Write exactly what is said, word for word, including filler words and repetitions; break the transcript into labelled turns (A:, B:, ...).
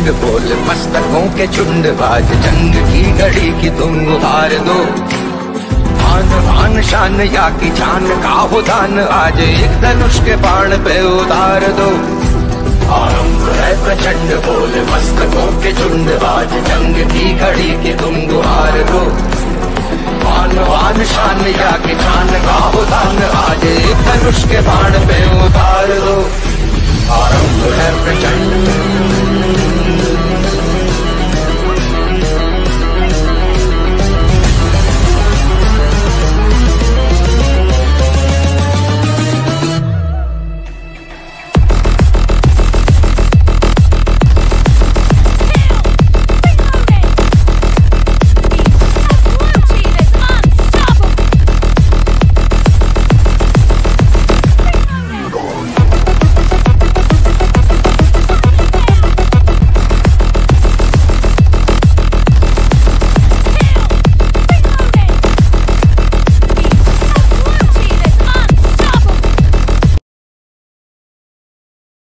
A: प्रचंड बोल मस्तकों के झुंड, आज जंग की घड़ी की तुम उतार दो। आन बान शान या की जान का हो दान, आज एक धनुष के बाण पे उतार दो। आरंभ है प्रचंड बोल मस्तकों के झुंड, आज जंग की घड़ी की तुम गुहार दो। आन बान शान या की जान का हो दान, आज एक धनुष के बाण पे उतार दो। आरंभ है प्रचंड